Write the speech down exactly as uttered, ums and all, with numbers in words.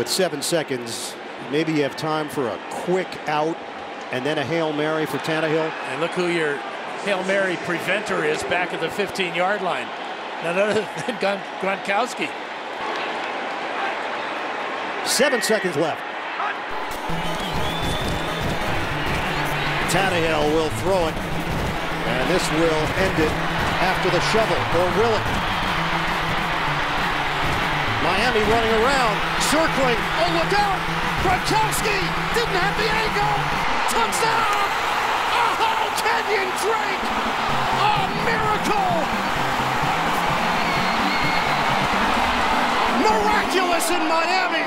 with seven seconds. Maybe you have time for a quick out and then a Hail Mary for Tannehill. And look who your Hail Mary preventer is back at the fifteen yard line. None other than Gon Gronkowski. Seven seconds left. Tannehill will throw it. And this will end it after the shovel, or will it? Miami running around, circling. Oh, look out! Gronkowski didn't have the angle. Touchdown! Oh, Kenyon Drake! A miracle! Miraculous in Miami!